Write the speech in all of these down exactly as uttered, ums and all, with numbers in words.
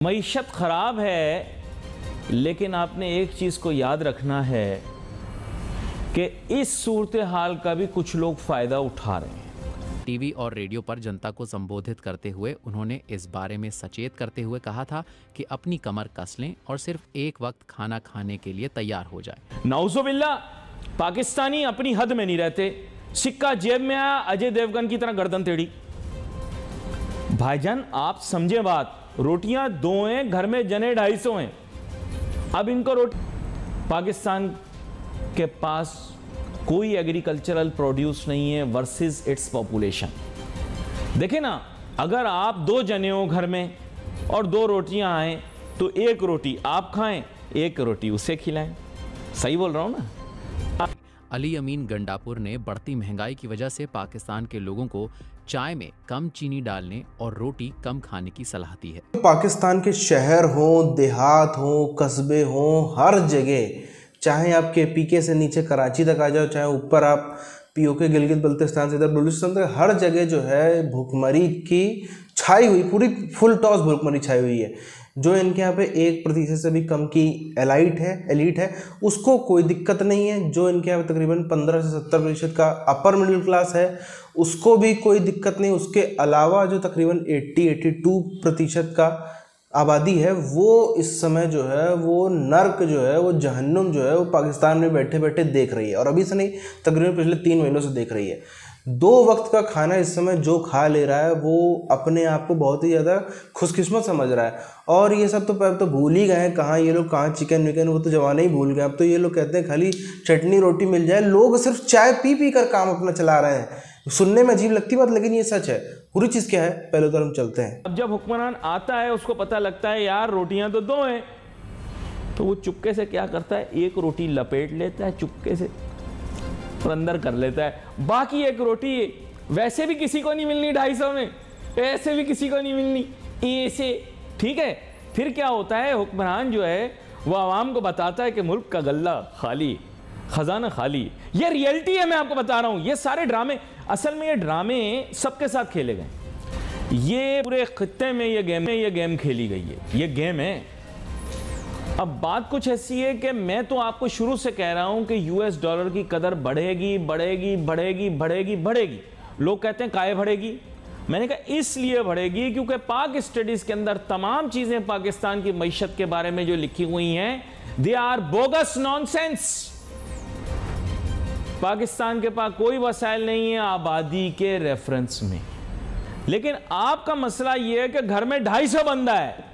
मईशत ख़राब है, लेकिन आपने एक चीज़ को याद रखना है कि इस सूरत हाल का भी कुछ लोग फ़ायदा उठा रहे हैं। टीवी और रेडियो पर जनता को संबोधित करते हुए उन्होंने इस बारे में सचेत करते हुए कहा था कि अपनी कमर कस लें और सिर्फ एक वक्त खाना खाने के लिए तैयार हो जाए। नाउज़ुबिल्लाह, पाकिस्तानी अपनी हद में नहीं रहते। सिक्का जेब में आया, अजय देवगन की तरह गर्दन टेढ़ी। भाईजान आप समझे बात, रोटियां दो हैं, घर में जने ढाई सौ हैं। अब इनको रोटी, पाकिस्तान के पास कोई एग्रीकल्चरल प्रोड्यूस नहीं है वर्सेस इट्स पॉपुलेशन। देखें ना, अगर आप दो जने हो घर में और दो रोटियां आए तो एक रोटी आप खाएं, एक रोटी उसे खिलाएं। सही बोल रहा हूं ना? अली अमीन गंडापुर ने बढ़ती महंगाई की वजह से पाकिस्तान के लोगों को चाय में कम चीनी डालने और रोटी कम खाने की सलाह दी है। पाकिस्तान के शहर हों, देहात हों, कस्बे हों, हर जगह, चाहे आप के पी के से नीचे कराची तक आ जाओ, चाहे ऊपर आप पी ओ के गिलगित बल्तिस्तान से इधर बलूचिस्तान तक, हर जगह जो है भूखमरी की छाई हुई, पूरी फुल टॉस भूखमरी छाई हुई है। जो इनके यहाँ पे एक प्रतिशत से भी कम की एलाइट है एलिट है उसको कोई दिक्कत नहीं है। जो इनके यहाँ पे तकरीबन पंद्रह से सत्तर प्रतिशत का अपर मिडिल क्लास है उसको भी कोई दिक्कत नहीं। उसके अलावा जो तकरीबन अस्सी बयासी प्रतिशत का आबादी है वो इस समय जो है वो नर्क जो है वो जहन्नुम जो है वो पाकिस्तान में बैठे बैठे देख रही है, और अभी से नहीं तकरीबन पिछले तीन महीनों से देख रही है। दो वक्त का खाना इस समय जो खा ले रहा है वो अपने आप को बहुत ही ज़्यादा खुशकिस्मत समझ रहा है। और ये सब तो अब तो भूल ही गए हैं, कहाँ ये लोग कहाँ चिकन विकन, वो तो जमाने ही भूल गए। अब तो ये लोग कहते हैं खाली चटनी रोटी मिल जाए। लोग सिर्फ चाय पी पी कर काम अपना चला रहे हैं। सुनने में अजीब लगती बात, लेकिन ये सच है। पूरी चीज़ क्या है, पहले तो हम चलते हैं। अब जब हुक्मरान आता है उसको पता लगता है यार रोटियां तो दो हैं, तो वो चुपके से क्या करता है, एक रोटी लपेट लेता है चुपके से और अंदर कर लेता है। बाकी एक रोटी वैसे भी किसी को नहीं मिलनी ढाई सौ में, ऐसे भी किसी को नहीं मिलनी ऐसे, ठीक है। फिर क्या होता है, हुक्मरान जो है वो आवाम को बताता है कि मुल्क का गल्ला खाली, खजाना खाली। ये रियलिटी है, मैं आपको बता रहा हूं। ये सारे ड्रामे, असल में ये ड्रामे सबके साथ खेले गए। ये पूरे खित्ते में ये गेम में ये गेम खेली गई है, ये गेम है। अब बात कुछ ऐसी है कि मैं तो आपको शुरू से कह रहा हूं कि यूएस डॉलर की कदर बढ़ेगी बढ़ेगी बढ़ेगी बढ़ेगी बढ़ेगी। लोग कहते हैं काहे बढ़ेगी, मैंने कहा इसलिए बढ़ेगी क्योंकि पाक स्टडीज के अंदर तमाम चीजें पाकिस्तान की मईशत के बारे में जो लिखी हुई हैं they are bogus nonsense. Pakistan के पास कोई वसाइल नहीं है आबादी के रेफरेंस में, लेकिन आपका मसला यह है कि घर में ढाई सौ बंदा है,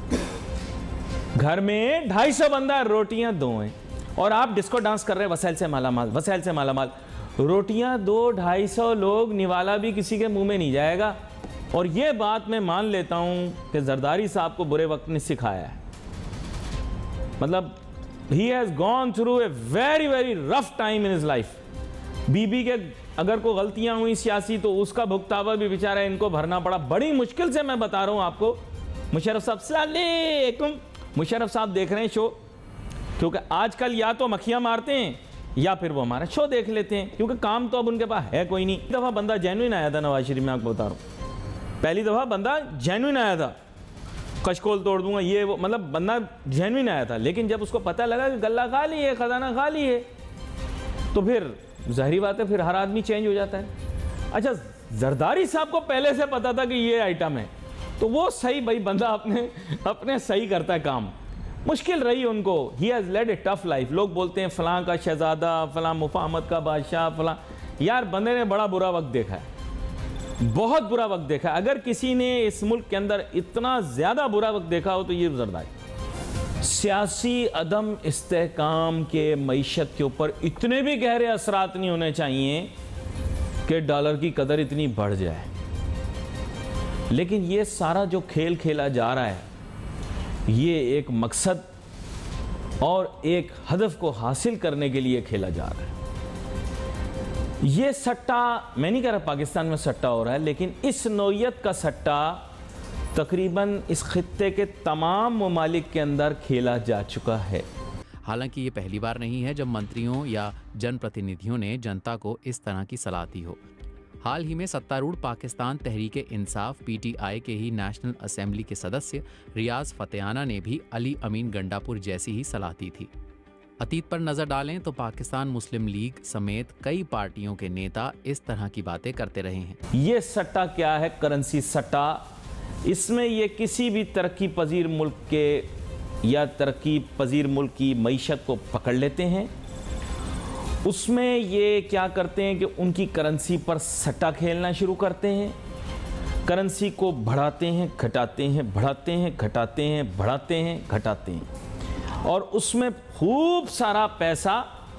घर में ढाई सौ बंदा, रोटियां दो हैं और आप डिस्को डांस कर रहे हैं वसाइल से मालामाल, वसाइल से मालामाल। रोटियां दो, ढाई सौ लोग, निवाला भी किसी के मुंह में नहीं जाएगा। और यह बात मैं मान लेता हूं कि जरदारी साहब को बुरे वक्त ने सिखाया है। मतलब he has gone through a very very rough time in his life. बीबी के अगर कोई गलतियां हुई सियासी तो उसका भुगतावा भी बेचारा इनको भरना पड़ा, बड़ी मुश्किल से। मैं बता रहा हूं आपको। मुशर्रफ साहब अस्सलाम वालेकुम, मुशर्रफ साहब देख रहे हैं शो, क्योंकि आजकल या तो मक्खियां मारते हैं या फिर वो हमारा शो देख लेते हैं, क्योंकि काम तो अब उनके पास है कोई नहीं। दफ़ा बंदा जेन्युइन आया था नवाज शरीफ में, आपको बता रहा हूँ, पहली दफ़ा बंदा जेन्युइन आया था, कशकोल तोड़ दूंगा ये वो, मतलब बंदा जेन्युइन आया था। लेकिन जब उसको पता लगा कि गल्ला खाली है, खजाना खाली है, तो फिर ज़ाहिरी बात है फिर हर आदमी चेंज हो जाता है। अच्छा, जरदारी साहब को पहले से पता था कि ये आइटम है, तो वो सही भाई बंदा अपने अपने सही करता है काम। मुश्किल रही उनको, he has led a tough life. लोग बोलते हैं फलां का शहजादा, फलां मुफाहमत का बादशाह, फलां, यार बंदे ने बड़ा बुरा वक्त देखा है, बहुत बुरा वक्त देखा है। अगर किसी ने इस मुल्क के अंदर इतना ज़्यादा बुरा वक्त देखा हो तो ये जरदारी। सियासी अदम इस्तेहकाम के मईशत के ऊपर इतने भी गहरे असरात नहीं होने चाहिए कि डॉलर की कदर इतनी बढ़ जाए। लेकिन ये सारा जो खेल खेला जा रहा है ये एक मकसद और एक हदफ को हासिल करने के लिए खेला जा रहा है। ये सट्टा, मैं नहीं कह रहा पाकिस्तान में सट्टा हो रहा है, लेकिन इस नौइयत का सट्टा तकरीबन इस खित्ते के तमाम ममालिक के अंदर खेला जा चुका है। हालांकि ये पहली बार नहीं है जब मंत्रियों या जनप्रतिनिधियों ने जनता को इस तरह की सलाह दी हो। हाल ही में सत्तारूढ़ पाकिस्तान तहरीक इंसाफ पीटीआई के ही नेशनल असेंबली के सदस्य रियाज फतेहाना ने भी अली अमीन गंडापुर जैसी ही सलाह दी थी। अतीत पर नजर डालें तो पाकिस्तान मुस्लिम लीग समेत कई पार्टियों के नेता इस तरह की बातें करते रहे हैं। ये सट्टा क्या है? करेंसी सट्टा। इसमें ये किसी भी तरक्की पजीर मुल्क के या तरक्की पजीर मुल्क की मईशत को पकड़ लेते हैं, उसमें ये क्या करते हैं कि उनकी करेंसी पर सट्टा खेलना शुरू करते हैं, करेंसी को बढ़ाते हैं, घटाते हैं, बढ़ाते हैं, घटाते हैं, बढ़ाते हैं, घटाते हैं, और उसमें खूब सारा पैसा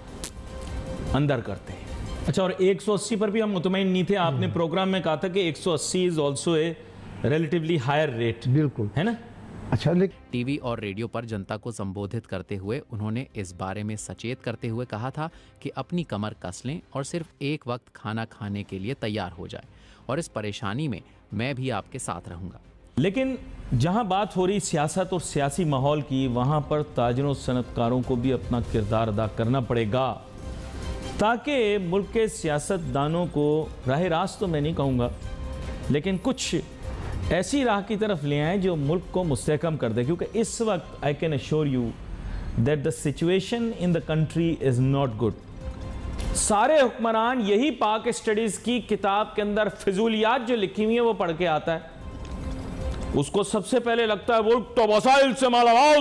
अंदर करते हैं। अच्छा, और एक सौ अस्सी पर भी हम मुतमईन नहीं थे। आपने प्रोग्राम में कहा था कि एक सौ अस्सी is also a relatively higher rate. बिल्कुल, है ना? अच्छा, लेकिन टीवी और रेडियो पर जनता को संबोधित करते हुए उन्होंने इस बारे में सचेत करते हुए कहा था कि अपनी कमर कस लें और सिर्फ एक वक्त खाना खाने के लिए तैयार हो जाए, और इस परेशानी में मैं भी आपके साथ रहूंगा। लेकिन जहां बात हो रही सियासत और सियासी माहौल की, वहां पर ताजिरों सनतकारों को भी अपना किरदार अदा करना पड़ेगा, ताकि मुल्क के सियासतदानों को राह रास्त तो मैं नहीं कहूँगा, लेकिन कुछ ऐसी राह की तरफ ले आए जो मुल्क को मुस्तहकम कर दे। क्योंकि इस वक्त I can assure you that the situation in the country is not good. सारे हुक्मरान यही पाक स्टडीज़ की किताब के अंदर फिजूलियात जो लिखी हुई है वो पढ़ के आता है, उसको सबसे पहले लगता है वो तो वसाइल से मालामाल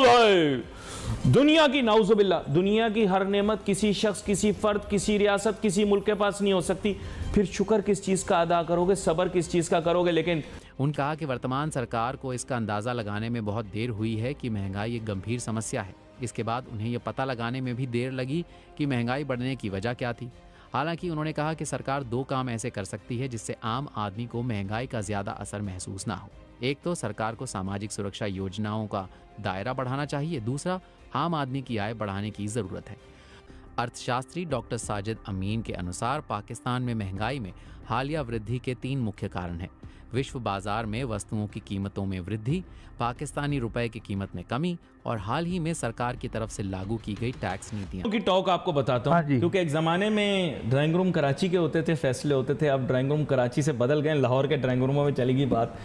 है। दुनिया की नाउजुबिल्ला, दुनिया की हर नेमत किसी शख्स, किसी फर्द, किसी रियासत, किसी मुल्क के पास नहीं हो सकती। फिर शुक्र किस चीज़ का अदा करोगे, सब्र किस चीज़ का करोगे? लेकिन उन्होंने कहा कि वर्तमान सरकार को इसका अंदाज़ा लगाने में बहुत देर हुई है कि महंगाई एक गंभीर समस्या है। इसके बाद उन्हें यह पता लगाने में भी देर लगी कि महंगाई बढ़ने की वजह क्या थी। हालांकि उन्होंने कहा कि सरकार दो काम ऐसे कर सकती है जिससे आम आदमी को महंगाई का ज़्यादा असर महसूस ना हो। एक तो सरकार को सामाजिक सुरक्षा योजनाओं का दायरा बढ़ाना चाहिए, दूसरा आम आदमी की आय बढ़ाने की ज़रूरत है। अर्थशास्त्री डॉक्टर साजिद अमीन के अनुसार पाकिस्तान में महंगाई में हालिया वृद्धि के तीन मुख्य कारण हैं। विश्व बाजार में वस्तुओं की कीमतों में वृद्धि, पाकिस्तानी रुपए की कीमत में कमी, और हाल ही में सरकार की तरफ से लागू की गई टैक्स नीतियां। की टॉक आपको बताता हाँ हूँ, जी। क्योंकि एक ज़माने में ड्राइंग रूम कराची के होते थे, फैसले होते थे, अब ड्राइंग रूम कराची से बदल गए, लाहौर के ड्राइंग रूमों में चली गई बात।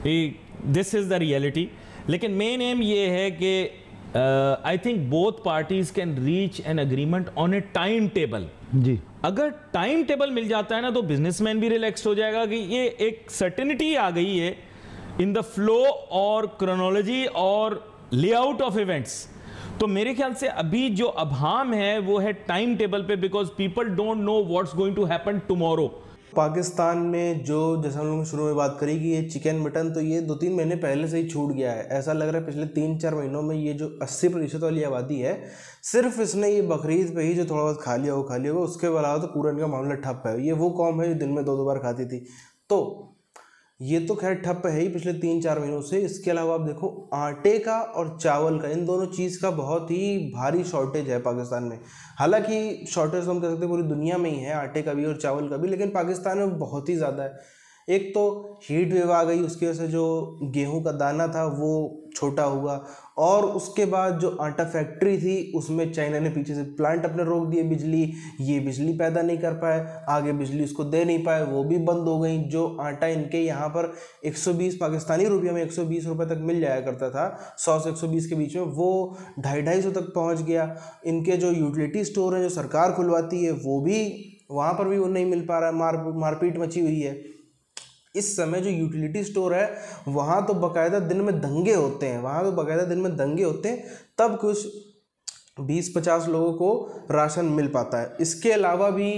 This is the reality. लेकिन मेन एम ये है कि I think both parties can reach an agreement on a timetable. जी, अगर टाइम टेबल मिल जाता है ना तो बिजनेसमैन भी रिलैक्स हो जाएगा कि ये एक सर्टेनिटी आ गई है इन द फ्लो और क्रोनोलॉजी और लेआउट ऑफ इवेंट्स। तो मेरे ख्याल से अभी जो अभाम है वो है टाइम टेबल पे, because people don't know what's going to happen tomorrow. Pakistan में जो, जैसे हम लोगों ने शुरू में बात करी कि ये चिकन मटन, तो ये दो तीन महीने पहले से ही छूट गया है। ऐसा लग रहा है पिछले तीन चार महीनों में ये जो अस्सी प्रतिशत वाली आबादी है, सिर्फ इसने ये बकरीद पे ही जो थोड़ा बहुत खा लिया वो खा लिया होगा, उसके अलावा तो पूरा इनका मामला ठप है। ये वो कौम है जो दिन में दो दो बार खाती थी, तो ये तो खैर ठप है ही पिछले तीन चार महीनों से। इसके अलावा आप देखो आटे का और चावल का, इन दोनों चीज़ का बहुत ही भारी शॉर्टेज है पाकिस्तान में। हालांकि शॉर्टेज हम कह सकते हैं पूरी दुनिया में ही है, आटे का भी और चावल का भी, लेकिन पाकिस्तान में बहुत ही ज़्यादा है। एक तो हीट वेव आ गई, उसकी वजह से जो गेहूं का दाना था वो छोटा हुआ, और उसके बाद जो आटा फैक्ट्री थी उसमें चाइना ने पीछे से प्लांट अपने रोक दिए, बिजली ये बिजली पैदा नहीं कर पाए, आगे बिजली उसको दे नहीं पाए, वो भी बंद हो गई। जो आटा इनके यहाँ पर एक सौ बीस पाकिस्तानी रुपये में एक सौ बीस रुपये तक मिल जाया करता था, सौ से एक सौ बीस के बीच में, वो ढाई ढाई सौ तक पहुँच गया। इनके जो यूटिलिटी स्टोर हैं जो सरकार खुलवाती है वो भी, वहाँ पर भी वो नहीं मिल पा रहा है, मार मारपीट मची हुई है। इस समय जो यूटिलिटी स्टोर है वहाँ तो बाकायदा दिन में दंगे होते हैं, वहाँ तो बाकायदा दिन में दंगे होते हैं, तब कुछ बीस पचास लोगों को राशन मिल पाता है। इसके अलावा भी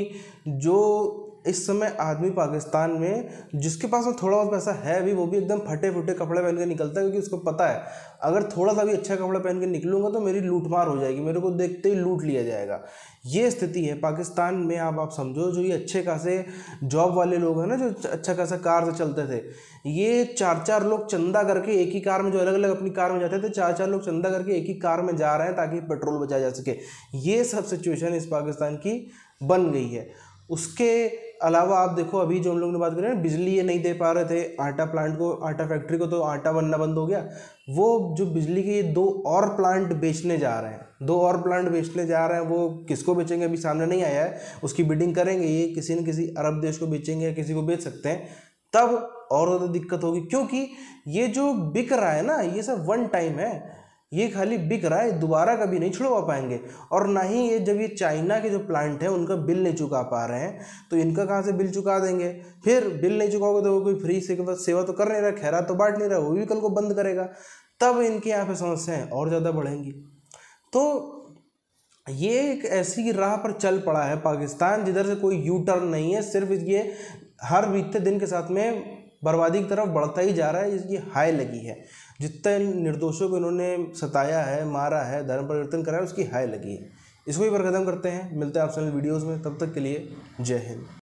जो इस समय आदमी पाकिस्तान में जिसके पास में थोड़ा बहुत पैसा है भी, वो भी एकदम फटे फुटे कपड़े पहन के निकलता है, क्योंकि उसको पता है अगर थोड़ा सा भी अच्छा कपड़ा पहन के निकलूंगा तो मेरी लूटमार हो जाएगी, मेरे को देखते ही लूट लिया जाएगा। ये स्थिति है पाकिस्तान में। आप आप समझो जो ये अच्छे खासे जॉब वाले लोग हैं ना, जो अच्छा खासा कार से चलते थे, ये चार चार लोग चंदा करके एक ही कार में, जो अलग अलग अपनी कार में जाते थे, चार चार लोग चंदा करके एक ही कार में जा रहे हैं ताकि पेट्रोल बचाया जा सके। ये सब सिचुएशन इस पाकिस्तान की बन गई है। उसके अलावा आप देखो, अभी जो हम लोग ने बात करें ना, बिजली ये नहीं दे पा रहे थे आटा प्लांट को, आटा फैक्ट्री को, तो आटा बनना बंद हो गया। वो जो बिजली के दो और प्लांट बेचने जा रहे हैं, दो और प्लांट बेचने जा रहे हैं, वो किसको बेचेंगे अभी सामने नहीं आया है, उसकी बिडिंग करेंगे, ये किसी न किसी अरब देश को बेचेंगे या किसी को बेच सकते हैं, तब और ज़्यादा दिक्कत होगी। क्योंकि ये जो बिक रहा है ना, ये सब वन टाइम है, ये खाली बिक रहा है, दोबारा कभी नहीं छुड़वा पाएंगे। और ना ही ये जब ये चाइना के जो प्लांट है उनका बिल नहीं चुका पा रहे हैं, तो इनका कहाँ से बिल चुका देंगे। फिर बिल नहीं चुकाओगे तो वो कोई फ्री सेवा सेवा तो कर नहीं रहा, खैरा तो बांट नहीं रहा, वो भी कल को बंद करेगा, तब इनके यहाँ पे समस्याएं और ज़्यादा बढ़ेंगी। तो ये एक ऐसी राह पर चल पड़ा है पाकिस्तान जिधर से कोई यू टर्न नहीं है, सिर्फ ये हर बीतते दिन के साथ में बर्बादी की तरफ बढ़ता ही जा रहा है। इसकी हाय लगी है, जितने निर्दोषों को इन्होंने सताया है, मारा है, धर्म परिवर्तन करा है, उसकी हाय लगी है। इसको ही पर खत्म करते हैं, मिलते हैं आपसे वीडियोज़ में, तब तक के लिए जय हिंद।